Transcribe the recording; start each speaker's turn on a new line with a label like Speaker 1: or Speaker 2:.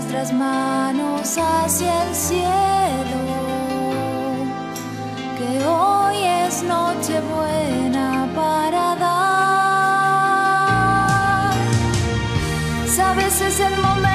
Speaker 1: nuestras manos hacia el cielo, que hoy es noche buena para dar. Sabes, es el momento